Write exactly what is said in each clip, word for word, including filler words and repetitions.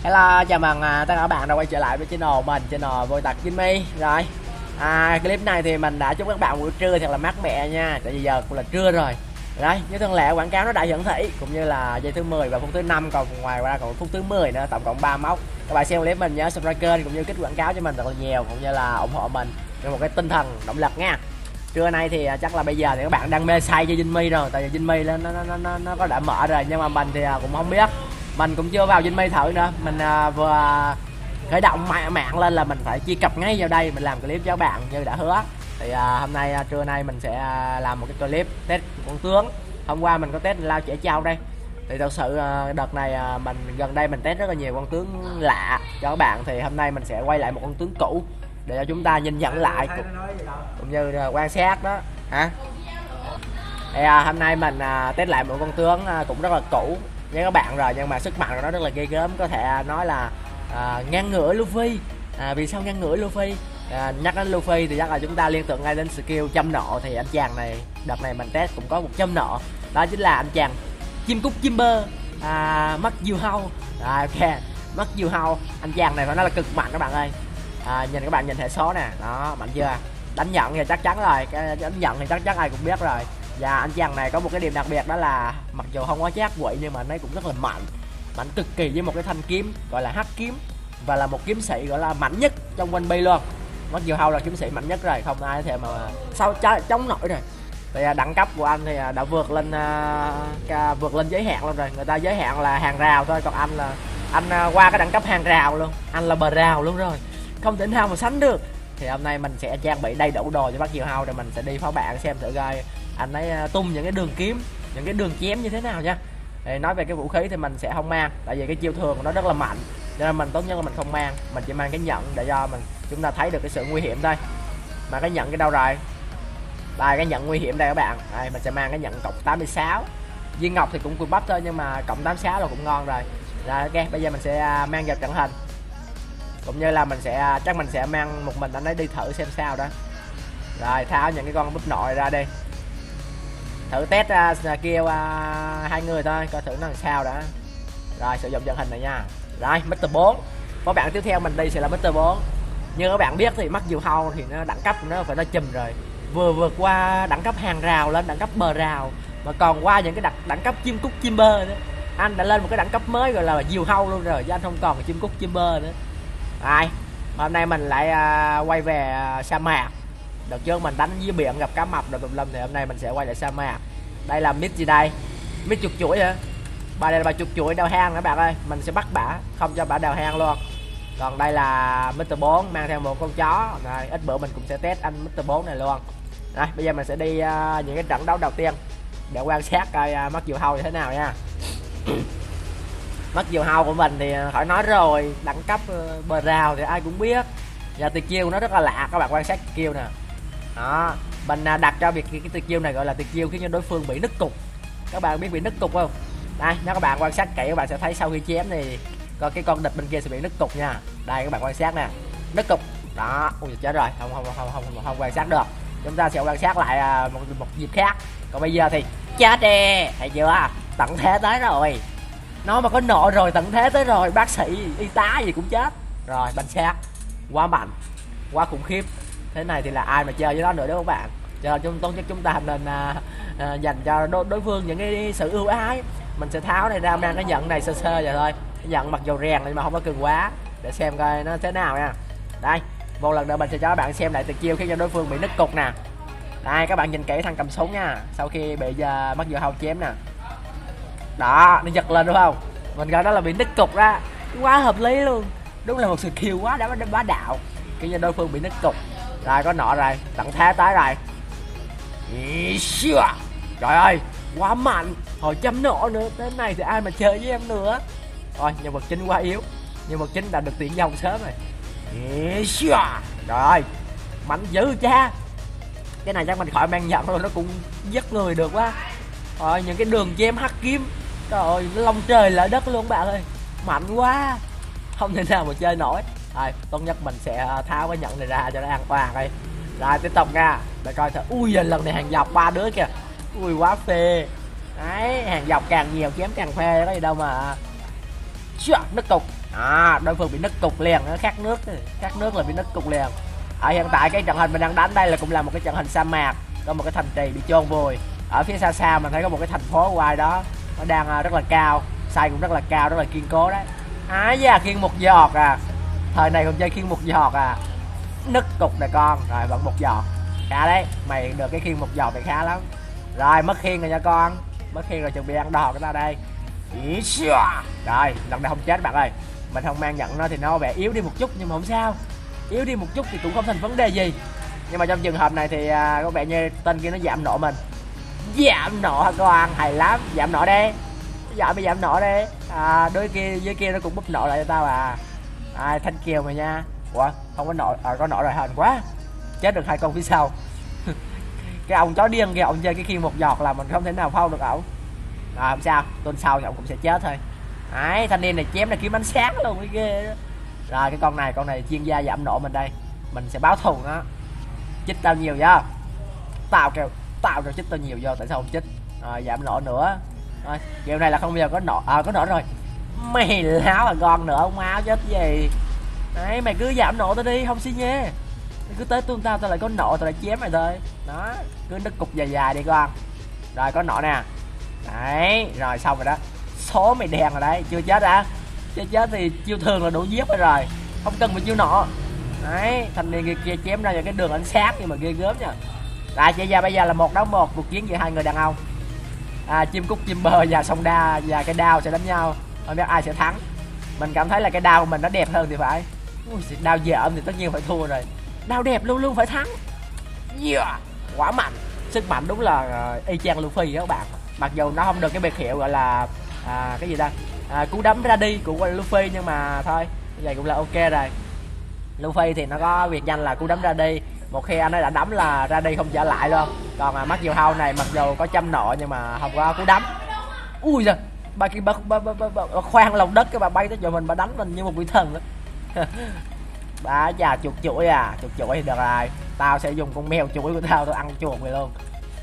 Hello, chào mừng à, tất cả các bạn đã quay trở lại với channel mình, channel Vô Tật Jimmy. Rồi, à, clip này thì mình đã chúc các bạn buổi trưa thật là mát mẻ nha. Tại vì giờ cũng là trưa rồi. Đấy, như thường lệ quảng cáo nó đã hiển thị cũng như là giây thứ mười và phút thứ năm, còn ngoài ra còn phút thứ mười nữa, tổng cộng ba mốc. Các bạn xem clip mình nhớ subscribe kênh cũng như kích quảng cáo cho mình thật là nhiều, cũng như là ủng hộ mình với một cái tinh thần động lực nha. Trưa nay thì chắc là bây giờ thì các bạn đang mê say cho Jimmy rồi, tại vì Jimmy nó nó nó nó, nó có đã mở rồi, nhưng mà mình thì cũng không biết. Mình cũng chưa vào Jimmy thử nữa. Mình uh, vừa khởi động mạng, mạng lên là mình phải truy cập ngay vào đây mình làm clip cho các bạn như đã hứa. Thì uh, hôm nay uh, trưa nay mình sẽ uh, làm một cái clip test con tướng. Hôm qua mình có test lao trẻ trâu đây. Thì thật sự uh, đợt này uh, mình gần đây mình test rất là nhiều con tướng lạ cho các bạn. Thì hôm nay mình sẽ quay lại một con tướng cũ để cho chúng ta nhìn nhận lại cũng, cũng như uh, quan sát đó hả. Thì uh, hôm nay mình uh, test lại một con tướng uh, cũng rất là cũ với các bạn rồi, nhưng mà sức mạnh của nó rất là ghê gớm, có thể nói là à, ngang ngửa Luffy. À, vì sao ngang ngửa Luffy? À, nhắc đến Luffy thì chắc là chúng ta liên tưởng ngay đến skill châm nộ. Thì anh chàng này đợt này mình test cũng có một châm nộ, đó chính là anh chàng chim cút chimber, à, mắt diều hâu. À, ok, mắt diều hâu, anh chàng này phải nói là cực mạnh các bạn ơi. À, nhìn các bạn nhìn hệ số nè, đó mạnh chưa? Đánh nhận thì chắc chắn rồi, cái đánh nhận thì chắc chắn ai cũng biết rồi. Và anh chàng này có một cái điểm đặc biệt, đó là mặc dù không có giác quỷ nhưng mà nó cũng rất là mạnh, mạnh cực kỳ, với một cái thanh kiếm gọi là hắc kiếm, và là một kiếm sĩ gọi là mạnh nhất trong One Piece luôn. Mặc dù Hầu là kiếm sĩ mạnh nhất rồi, không ai có thể mà sao chống nổi rồi. Thì đẳng cấp của anh thì đã vượt lên uh, vượt lên giới hạn luôn rồi. Người ta giới hạn là hàng rào thôi, còn anh là anh uh, qua cái đẳng cấp hàng rào luôn, anh là bờ rào luôn rồi, không thể nào mà sánh được. Thì hôm nay mình sẽ trang bị đầy đủ đồ cho bác Diều Hâu, rồi mình sẽ đi phá bạn xem thử coi anh ấy tung những cái đường kiếm, những cái đường chém như thế nào nha. Thì nói về cái vũ khí thì mình sẽ không mang, tại vì cái chiêu thường của nó rất là mạnh, cho nên mình tốt nhất là mình không mang, mình chỉ mang cái nhận để cho mình chúng ta thấy được cái sự nguy hiểm thôi. Mà cái nhận cái đâu rồi? Đây, cái nhận nguy hiểm đây các bạn. Đây, mình sẽ mang cái nhận cộng tám mươi sáu. Viên ngọc thì cũng cùi bắp thôi, nhưng mà cộng tám mươi sáu là cũng ngon rồi. Rồi ok, bây giờ mình sẽ mang vào trận hình, cũng như là mình sẽ chắc mình sẽ mang một mình anh ấy đi thử xem sao đó. Rồi tháo những cái con búp nội ra đi, thử test uh, kêu uh, hai người thôi coi thử nó làm sao đã. Rồi sử dụng trận hình này nha. Rồi mít-tơ bốn, các bạn tiếp theo mình đi sẽ là mít-tơ bốn. Như các bạn biết thì mắt diều hâu thì nó đẳng cấp nó phải nó chùm rồi, vừa vượt qua đẳng cấp hàng rào lên đẳng cấp bờ rào, mà còn qua những cái đẳng, đẳng cấp chim cút chimber nữa. Anh đã lên một cái đẳng cấp mới gọi là diều hâu luôn rồi, chứ anh không còn chim cút chimber nữa. Rồi hôm nay mình lại uh, quay về uh, sa mạc. Đợt trước mình đánh dưới biển gặp cá mập rồi tùm lum, thì hôm nay mình sẽ quay lại sa mạc. Đây là mít gì đây? Mít chuột chuỗi hả? Bà đây là bà chuột chuỗi đào hang các bạn ơi, mình sẽ bắt bả, không cho bả đào hang luôn. Còn đây là mít-tơ bốn mang theo một con chó. Rồi ít bữa mình cũng sẽ test anh mít-tơ bốn này luôn. Rồi bây giờ mình sẽ đi uh, những cái trận đấu đầu tiên để quan sát coi uh, mắt diều hâu như thế nào nha. Mắt diều hâu của mình thì khỏi nói rồi, đẳng cấp uh, bờ rào thì ai cũng biết. Và tuyệt chiêu nó rất là lạ, các bạn quan sát chiêu nè. Đó, mình đặt cho việc cái, cái tuyệt chiêu này gọi là tuyệt chiêu khiến cho đối phương bị nứt cục. Các bạn biết bị nứt cục không? Đây, nếu các bạn quan sát kỹ các bạn sẽ thấy sau khi chém thì có cái con địch bên kia sẽ bị nứt cục nha. Đây các bạn quan sát nè, nứt cục. Đó, ui chết rồi, không không không không không, không quan sát được. Chúng ta sẽ quan sát lại một một dịp khác. Còn bây giờ thì chết đi, thấy chưa? Tận thế tới rồi. Nó mà có nộ rồi, tận thế tới rồi, bác sĩ, y tá gì cũng chết. Rồi, bánh sát quá mạnh, quá khủng khiếp. Thế này thì là ai mà chơi với nó nữa đó các bạn. Cho chúng tốt nhất chúng ta nên à, à, dành cho đối, đối phương những cái sự ưu ái. Mình sẽ tháo này ra, mang cái nhận này sơ sơ vậy thôi. Cái nhận mặc dù rèn nhưng mà không có cứng quá, để xem coi nó thế nào nha. Đây, một lần nữa mình sẽ cho các bạn xem lại tuyệt chiêu khiến cho đối phương bị nứt cục nè. Đây các bạn nhìn kỹ thằng cầm súng nha, sau khi bị uh, mất diều hâu chém nè. Đó, nó giật lên đúng không? Mình gọi đó là bị nứt cục ra, quá hợp lý luôn. Đúng là một sự kill quá đã bá đạo khiến cho đối phương bị nứt cục. Rồi có nọ rồi, tận thế tới rồi. Trời ơi, quá mạnh. Hồi chấm nọ nữa, đến này thì ai mà chơi với em nữa. Rồi, nhân vật chính quá yếu. Nhân vật chính đã được tuyển dòng sớm rồi. Trời ơi, mạnh dữ cha. Cái này chắc mình khỏi mang nhận rồi, nó cũng giết người được quá. Rồi, những cái đường chém hắc kiếm, trời ơi, long trời lở đất luôn bạn ơi. Mạnh quá, không thể nào mà chơi nổi. Rồi, tốt nhất mình sẽ tháo cái nhận này ra cho nó an toàn đây. Rồi tiếp tục nha, để coi thử. Ui giờ lần này hàng dọc ba đứa kìa. Ui quá phê. Đấy, hàng dọc càng nhiều chém càng phê, có gì đâu mà. Chà, nứt cục. À, đối phương bị nứt cục liền, nó khác nước, khác nước là bị nứt cục liền. Ở hiện tại cái trận hình mình đang đánh đây là cũng là một cái trận hình sa mạc, có một cái thành trì bị chôn vùi. Ở phía xa xa mình thấy có một cái thành phố ngoài đó, nó đang rất là cao, xây cũng rất là cao, rất là kiên cố đấy. Á da, khiên một giọt à. Thời này còn chơi khiên một giọt à. Nứt cục này con, rồi vẫn một giọt. Khá đấy, mày được cái khiên một giọt này khá lắm. Rồi mất khiên rồi nha con, mất khiên rồi chuẩn bị ăn đòn cái ta đây. Rồi, lần này không chết bạn ơi. Mình không mang nhận nó thì nó vẻ yếu đi một chút nhưng mà không sao. Yếu đi một chút thì cũng không thành vấn đề gì. Nhưng mà trong trường hợp này thì à, có vẻ như tên kia nó giảm nộ mình. Giảm nộ hả con, hay lắm, giảm nộ đi. Giảm bị giảm nộ đi. À, đôi kia dưới kia nó cũng búp nộ lại cho tao à. À, thanh kiều mày nha. Ủa, không có nộ, à, có nộ rồi hên quá. Chết được hai con phía sau. Cái ông chó điên kia, ông chơi cái khiên một giọt là mình không thể nào phong được ổng. Rồi không sao, tuần sau thì ông cũng sẽ chết thôi. Đấy, thanh niên này chém là kiếm ánh sáng luôn, cái ghê đó. Rồi cái con này, con này chuyên gia giảm nộ mình đây. Mình sẽ báo thù nó. Chích tao nhiều vô. Tao kêu, tao kêu chích tao nhiều vô, tại sao không chích. Rồi giảm nộ nữa. Rồi, kiểu này là không bao giờ có nộ, à có nộ rồi. Mày láo à con nữa, ông máu chết gì. Đấy, mày cứ giảm nộ tao đi, không xi nhê. Mày cứ tới tuôn tao, tao lại có nộ, tao lại chém mày thôi. Đó, cứ nứt cục dài dài đi con. Rồi có nộ nè. Đấy, rồi xong rồi đó. Số mày đen rồi đấy, chưa chết hả? Chưa chết thì chiêu thường là đủ giết rồi rồi. Không cần phải chiêu nọ. Đấy, thanh niên kia, kia chém ra vào cái đường ánh sáng nhưng mà ghê gớm nha. Rồi chị ra bây giờ là một đấu một, cuộc chiến giữa hai người đàn ông. À, chim cút chim bơ và sông đa và cái đao sẽ đánh nhau. Không biết ai sẽ thắng. Mình cảm thấy là cái đao của mình nó đẹp hơn thì phải. Ui, đao dởm thì tất nhiên phải thua rồi. Đao đẹp luôn luôn phải thắng. Yeah, quá mạnh. Sức mạnh đúng là uh, y chang Luffy đó các bạn. Mặc dù nó không được cái biệt hiệu gọi là à, cái gì ta, à, cú đấm ra đi của Luffy, nhưng mà thôi, như vậy cũng là ok rồi. Luffy thì nó có biệt danh là cú đấm ra đi. Một khi anh ấy đã đấm là ra đi không trở lại luôn. Còn à, mắt diều hâu này mặc dù có trăm nộ nhưng mà không có cú đấm. Ui giời, bà kia bà, bà, bà, bà, bà, bà khoan lòng đất cái bà bay tới chỗ mình, bà đánh mình như một quỷ thần đó. Bà già chuột chuỗi à, chuột chuỗi thì được rồi. Tao sẽ dùng con mèo chuỗi của tao, tao ăn chuột vậy luôn.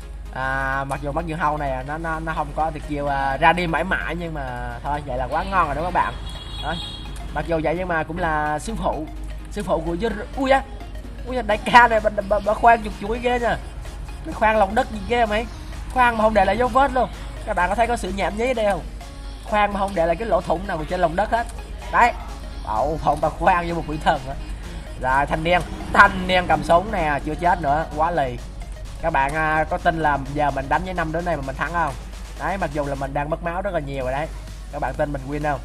À, mặc dù mắt diều hâu này nó nó nó không có thì kêu à, ra đi mãi mãi, nhưng mà thôi vậy là quá ngon rồi đó các bạn. Đó. Mặc dù vậy nhưng mà cũng là sư phụ, sư phụ của Zoro. Ui á, ui à, đại ca này bà, bà, bà khoan chuột chuỗi ghê nha. Mày khoan lòng đất gì ghê mày, khoan mà không để lại dấu vết luôn. Các bạn có thấy có sự nhảm nhí ở đây không? Khoan mà không để lại cái lỗ thủng nào trên lòng đất hết. Đấy, bậu phòng bà khoan như một quỷ thần đó. Rồi thanh niên, thanh niên cầm súng nè, chưa chết nữa, quá lì. Các bạn à, có tin là giờ mình đánh với năm đứa này mà mình thắng không? Đấy, mặc dù là mình đang mất máu rất là nhiều rồi đấy. Các bạn tin mình win không?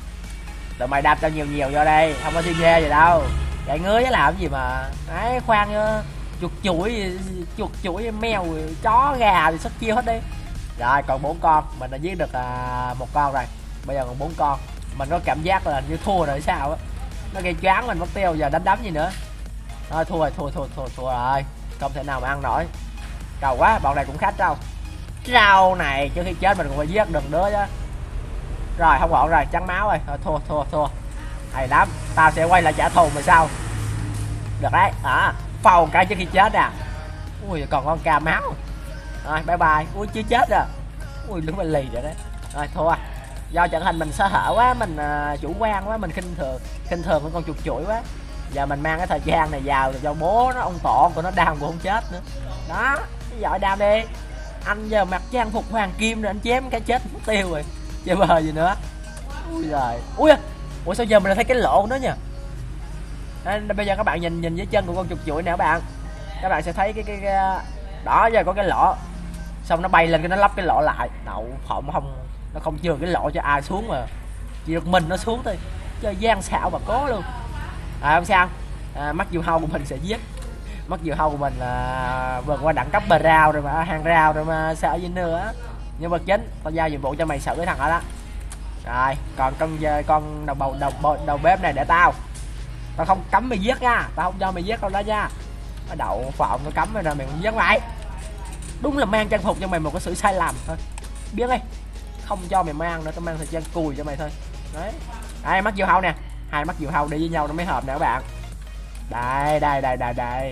Tụi mày đạp cho nhiều nhiều vô đây, không có xin ghê gì đâu. Chạy ngứa chứ làm gì mà. Đấy, khoan uh, chuột chuỗi, chuột chuỗi mèo, chó gà thì sắp chiêu hết đi. Rồi còn bốn con, mình đã giết được uh, một con rồi. Bây giờ còn bốn con. Mình có cảm giác là như thua rồi sao á. Nó gây choáng mình mất tiêu, giờ đánh đấm gì nữa. Thôi thua rồi, thua thua thua thua rồi. Không thể nào mà ăn nổi. Trâu quá, bọn này cũng khá trâu. Trâu này trước khi chết mình cũng phải giết được đứa chứ. Rồi không ổn rồi, trắng máu rồi. Thôi thua thua thua. Hay lắm, tao sẽ quay lại trả thù mày sau. Được đấy, à, phầu cái trước khi chết à. Ui còn con ca máu. Rồi bye bye. Ui chưa chết rồi. Ui đúng là lì rồi đấy. Rồi thua. Do trận hình mình sơ hở quá, mình uh, chủ quan quá, mình khinh thường khinh thường con chuột chuỗi quá. Giờ mình mang cái thời gian này vào cho bố nó, ông tổ của nó đam cũng không chết nữa. Đó, giỏi đam đi. Anh giờ mặc trang phục hoàng kim rồi anh chém cái chết mất tiêu rồi. Chơi bờ gì nữa. Ui giời. Ui, ủa sao giờ mình thấy cái lỗ của nó nha. À, bây giờ các bạn nhìn nhìn dưới chân của con chuột chuỗi nè các bạn. Các bạn sẽ thấy cái cái, cái... đó giờ có cái lỗ. Xong nó bay lên cái nó lắp cái lỗ lại. Đậu phộng không, nó không chừa cái lỗ cho ai xuống mà. Chỉ được mình nó xuống thôi. Chơi gian xạo mà có luôn. À không sao. À, mắt diều hâu của mình sẽ giết. Mắt diều hâu của mình là vượt qua đẳng cấp bờ rào rồi mà, hàng rào rồi mà sợ gì nữa. Nhân vật chính, tao giao nhiệm vụ cho mày xử cái thằng đó đó. Rồi, còn con con đầu bầu đầu, đầu, đầu bếp này để tao. Tao không cấm mày giết nha, tao không cho mày giết đâu đó nha. Nó đậu phộng nó cấm rồi mày không giết mày. Đúng là mang trang phục cho mày một cái sự sai lầm thôi. Biết đi. Không cho mày mang nữa, tao mang thời gian cùi cho mày thôi. Đấy. Đây mắt diều hâu nè. Hai mắt diều hâu đi với nhau nó mới hợp nè các bạn. Đây, đây, đây, đây, đây.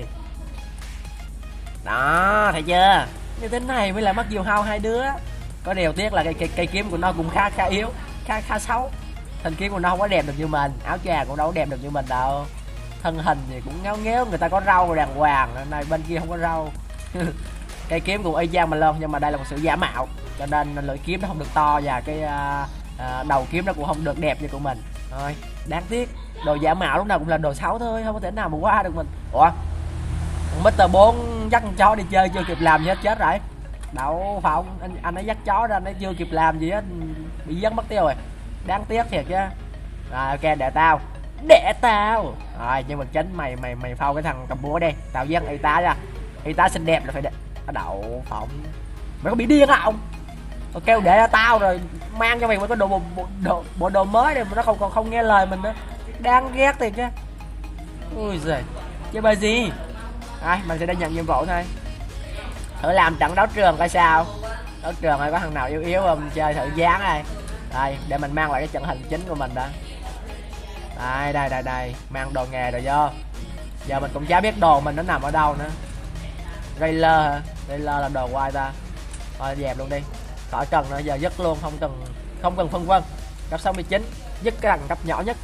Đó, thấy chưa? Như thế này mới là mắt diều hâu hai đứa. Có điều tiếc là cây, cây, cây kiếm của nó cũng khá khá yếu, khá khá xấu. thanh kiếm của nó không có đẹp được như mình, áo choàng cũng đâu có đẹp được như mình đâu, thân hình thì cũng ngáo ngéo, người ta có râu đàng hoàng, này bên kia không có râu. Cây kiếm cũng y chang mà luôn, nhưng mà đây là một sự giả mạo, cho nên lưỡi kiếm nó không được to và cái à, à, đầu kiếm nó cũng không được đẹp như của mình. Thôi đáng tiếc, đồ giả mạo lúc nào cũng là đồ xấu thôi, không có thể nào mà qua được mình. Ủa mít-tơ bốn dắt con chó đi chơi chưa kịp làm gì hết, chết rồi. Đậu Phong anh anh ấy dắt chó ra, nó chưa kịp làm gì hết, bị dắt mất tiêu rồi, đáng tiếc thiệt chứ. Rồi ok, để tao để tao rồi, nhưng mà chính mày mày mày phao cái thằng cầm búa đi, tao dắt y tá ra, y tá xinh đẹp là phải để. Đậu Phộng mày có bị điên không? Tao kêu để tao rồi mang cho mày một cái đồ bộ, bộ, đồ, bộ đồ mới này mà nó không còn không nghe lời mình nữa, đáng ghét thiệt chứ. Ui giời, chơi bài gì? Ai mình sẽ đi nhận nhiệm vụ thôi, thử làm trận đấu trường coi sao. Đấu trường hay có thằng nào yếu yếu không, chơi thử dáng đây. Đây để mình mang lại cái trận hình chính của mình đó. Đây đây đây đây, mang đồ nghề rồi vô. Giờ mình cũng chả biết đồ mình nó nằm ở đâu nữa. Railer hả? Railer là đồ quay ta. Thôi dẹp luôn đi, khỏi cần nữa, giờ dứt luôn, không cần không cần phân vân. Cấp sáu mươi chín dứt cái đẳng cấp nhỏ nhất.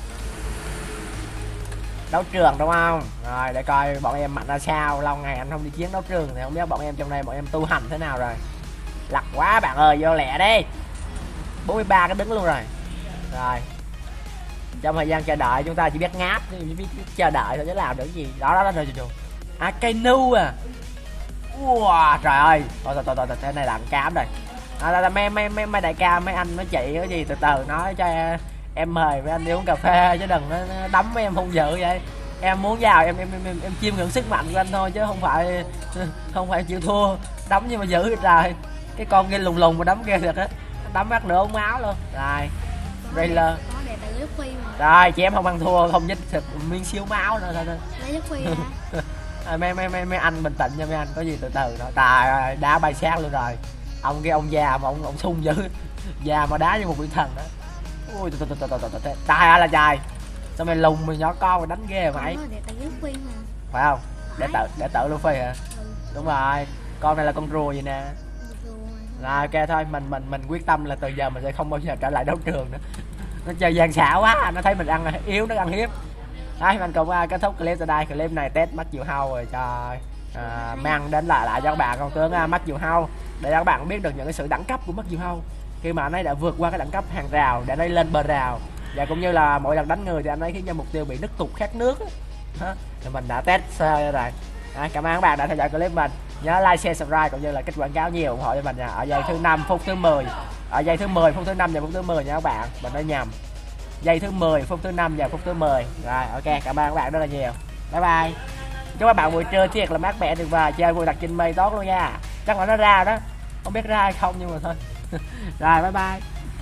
Đấu trường đúng không? Rồi để coi bọn em mạnh ra sao, lâu ngày anh không đi chiến đấu trường thì không biết bọn em trong đây bọn em tu hành thế nào rồi. Lặt quá bạn ơi, vô lẹ đi. bốn mươi ba cái đứng luôn rồi. Rồi trong thời gian chờ đợi chúng ta chỉ biết ngáp, chỉ biết chờ đợi thôi chứ làm được gì. Đó đó đó rồi rồi. À cây nu à. Wow, trời ơi. Thôi thôi thôi, thôi. Thế này làm cám rồi. À, mấy, mấy, mấy, mấy đại ca mấy anh mấy chị cái gì từ từ nói cho em, em mời mấy anh đi uống cà phê chứ đừng nó đấm mấy em hung dữ vậy. Em muốn vào em em em, em chiêm ngưỡng sức mạnh của anh thôi chứ không phải không phải chịu thua. Đấm nhưng mà dữ hết rồi. Cái con kia lùng lùng mà đấm kia được á, đấm mắt nửa ống máu luôn. Rồi Railer rồi chị em không ăn thua, không dứt thịt miếng xíu máu nữa thôi. À, mấy, mấy, mấy, mấy anh bình tĩnh nha mấy anh, có gì từ từ thôi. Trời ơi, đá bay sát luôn rồi. Ông kia ông già mà ông ông sung dữ, già mà đá như một vị thần đó. Ui trời ơi là trời, sao mày lùng mày nhỏ con mà đánh ghê mày, phải không? Để tự để tự Luffy hả? Đúng rồi, con này là con rùa vậy nè. Rồi ok thôi, mình mình mình quyết tâm là từ giờ mình sẽ không bao giờ trở lại đấu trường nữa. Nó chơi gian xảo quá, nó thấy mình ăn yếu nó ăn hiếp. Đấy, mình cũng uh, kết thúc clip tại đây. Clip này test mắt diều hâu rồi cho uh, mang đến lại lại cho các bạn con tướng uh, mắt diều hâu, để các bạn biết được những cái sự đẳng cấp của mắt diều hâu khi mà anh ấy đã vượt qua cái đẳng cấp hàng rào để anh ấy lên bờ rào, và cũng như là mỗi lần đánh người thì anh ấy khiến cho mục tiêu bị nứt tụt khát nước đó. Thì mình đã test rồi. Đấy, cảm ơn các bạn đã theo dõi clip mình, nhớ like share subscribe cũng như là kích quảng cáo nhiều ủng hộ cho mình nha. Ở giây thứ năm phút thứ mười, ở giây thứ mười phút thứ năm và phút thứ mười nha các bạn, mình nói nhầm, giây thứ mười phút thứ năm và phút thứ mười. Rồi ok, cảm ơn các bạn rất là nhiều, bye bye. Chúc các bạn buổi trưa thiệt là mát mẻ tuyệt vời, chơi vui đặt trên mây tốt luôn nha. Chắc là nó ra đó, không biết ra hay không nhưng mà thôi. Rồi bye bye.